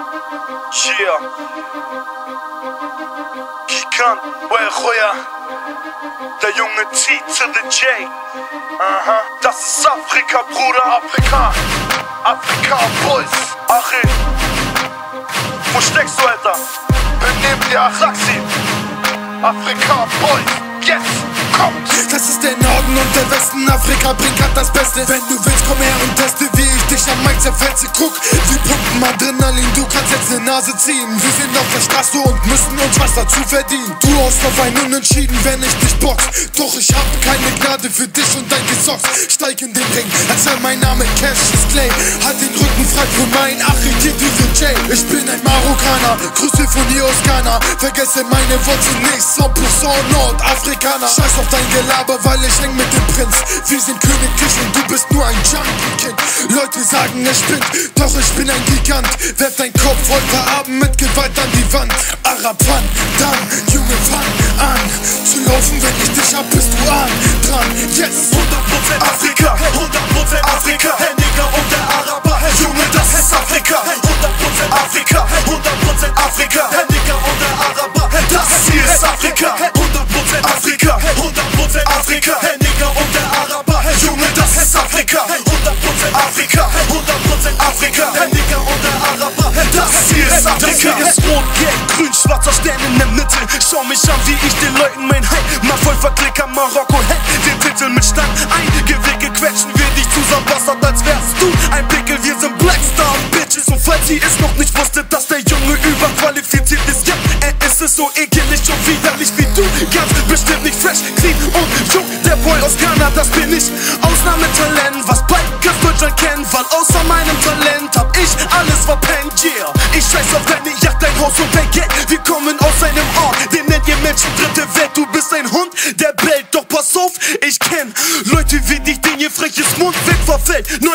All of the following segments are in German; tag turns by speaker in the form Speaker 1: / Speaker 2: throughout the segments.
Speaker 1: Yeah. Gigant, Roya. Der Junge zieht zu the Tjay. Aha. Das ist Afrika, Bruder, Afrika. Afrika, Boys. Achim. Wo steckst du, Alter? Benimm dir, Achim. Afrika, Boys. Yes, kommt!
Speaker 2: Das ist der Norden und der Westen, Afrika bringt grad das Beste. Wenn du willst, komm her und teste, wie ich dich am Mic zerfetze. Guck, wir pumpen Adrenalin, du kannst jetzt ne Nase ziehen. Wir sind auf der Straße und müssen uns was dazu verdienen. Du hast auf ein Unentschieden, wenn ich dich box. Doch ich hab keine Gnade für dich und dein Gesocks. Steig in den Ring, erzähl mein Name, Cassius Clay. Halt den Rücken frei für mein Achim, Tjay. Ich bin ein Marokkaner, Grüße von hier aus Ghana. Vergesse meine Wurzeln nicht, 100% Nordafrikaner. Scheiß auf dein Gelaber, weil ich häng mit dem Prinz. Wir sind königlich und du bist nur ein Junkie-Kind. Leute sagen, er spinnt, doch ich bin ein Gigant. Werf dein Kopf heute Abend mit Gewalt an die Wand. Arab, fang, dann, Junge, fang an zu laufen, wenn ich dich hab, bist du dran. Yes,
Speaker 1: 100% Afrika, 100% Afrika. Hey Nigger und der Araber, hey Junge, das ist Afrika. 100% Afrika, 100% Afrika. Hey Nigger und der Araber, hey das hier ist Afrika. 100% Afrika, 100% Afrika. Hey Nigger und der Araber, hey Junge, das ist Afrika. 100% Afrika, 100% Afrika. Hey Nigger und der Araber, hey das hier ist Afrika. Das hier ist rot, gelb, grün, schwarzer Stern in der Mitte. Schau mich an, wie ich den Leuten mein Heimat voll verklicker. Marokko hält den Titel mit Stand ein. Gewicke quetschen wir dich zusammen, bastard, als wärst du ein Pickel. Wir sind Blackstar Bitches. Und falls ihr es noch nicht wusstet, dass der Junge überqualifiziert ist, ja, er ist es so ekelig und widerlich wie du. Ganz bestimmt nicht fresh, clean und jung. Der Boy aus Ghana, das bin ich. Ausnahmetalent, was bleibt, ganz Deutschland kennen. Weil außer meinem Talent hab ich alles verpennt, yeah. Ich scheiß auf deine Jagd, dein Haus und dein Geld. Wir kommen aus einem Ort, den nennt ihr Menschen dritte Welt. Du bist ein Hund, der bellt, doch pass auf, ich kenn Leute wie dich, denen ihr freches Mundwerk verfällt. 9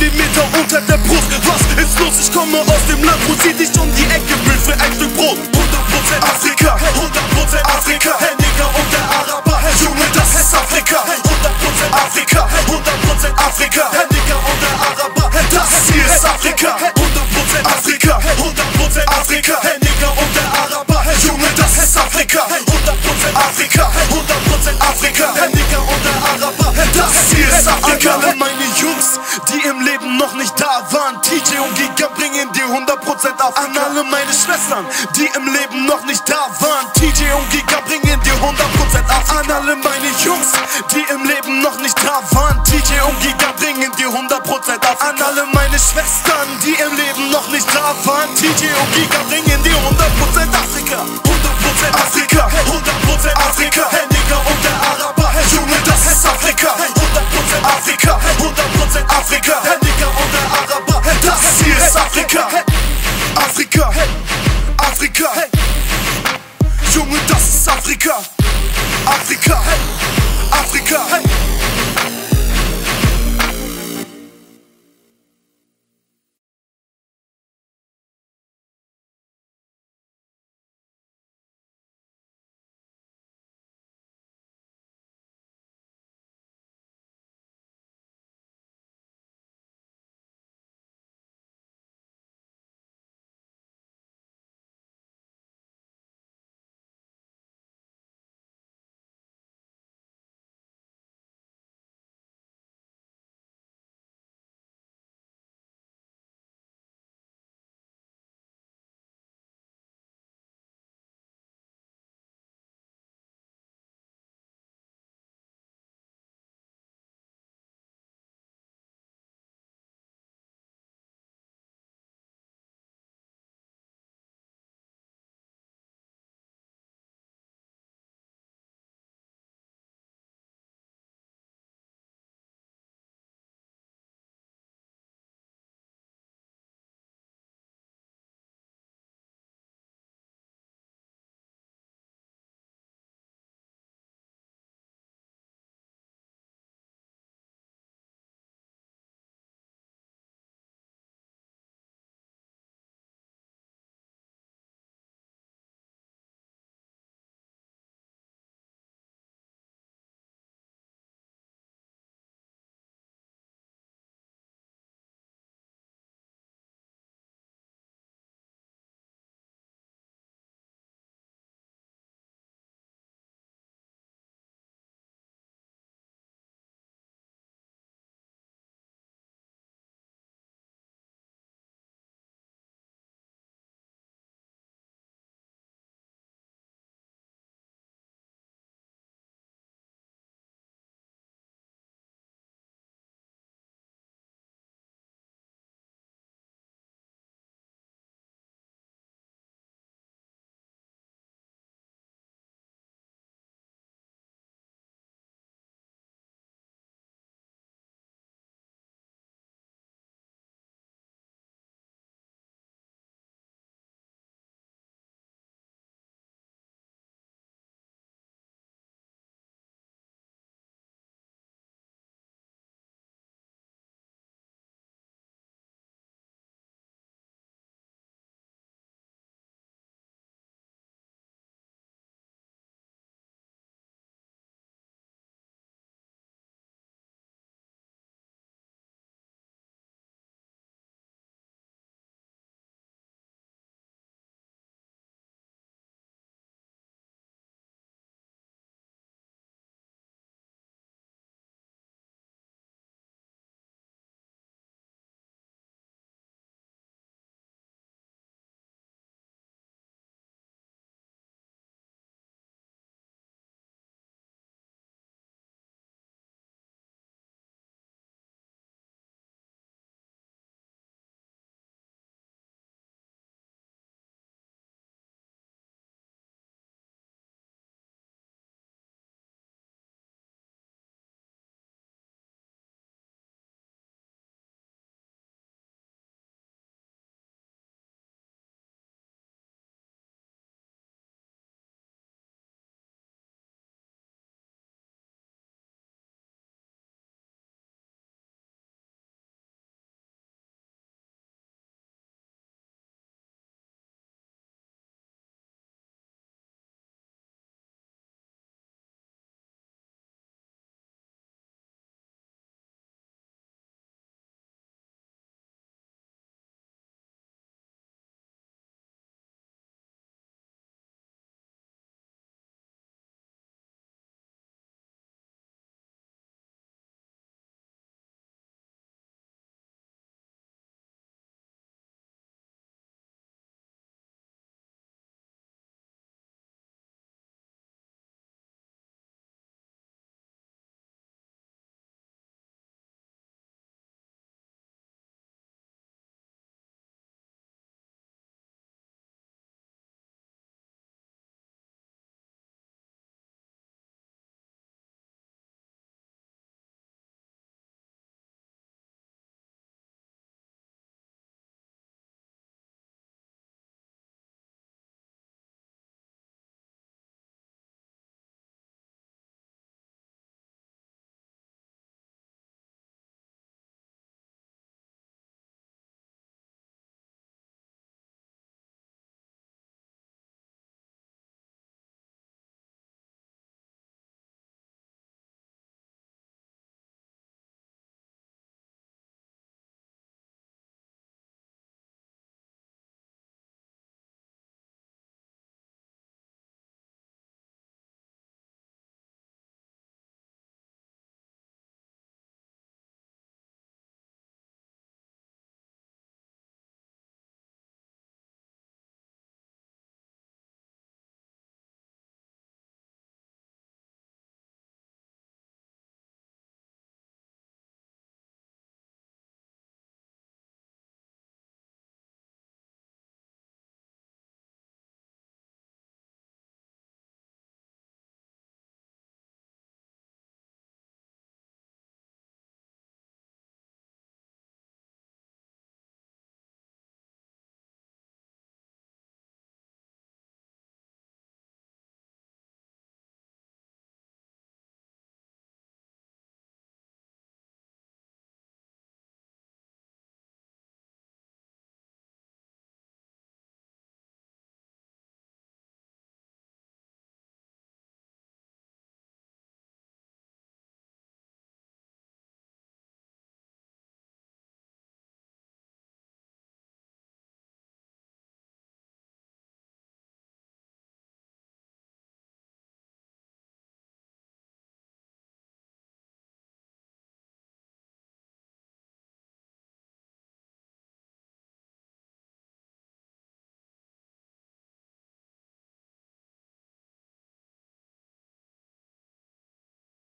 Speaker 1: mm unter der Brust, was ist los? Ich komme aus dem Land, wo sie dich um die Ecke will für ein Stück Brot. 100% Afrika, 100% Afrika. Hey Nigger und der Araber, hey Junge, das ist Afrika. 100% Afrika, 100% Afrika. Hey Nigger und der Araber, hey das hier ist Afrika. 100% Afrika, 100% Afrika. Hey Nigger und der Araber, hey Junge, das ist Afrika. 100% Afrika, 100% Afrika. Hey Nigger und der Araber, hey das hier ist Afrika. Alle meine Jungs, die im Leben noch nicht da waren, Tjay und Gigant bringen dir 100% Afrika. An alle meine Schwestern, die im Leben noch nicht da waren, Tjay und Gigant bringen dir 100% Afrika. An alle meine Jungs, die im Leben noch nicht da waren, Tjay und Gigant bringen dir 100% Afrika. An alle meine Schwestern, die im Leben noch nicht da waren, Tjay und Gigant bringen dir 100% Afrika. 100% Afrika, 100% Afrika. Hey Nigger und der Araber, hey Junge, das ist Afrika. 100% Afrika, 100% Afrika.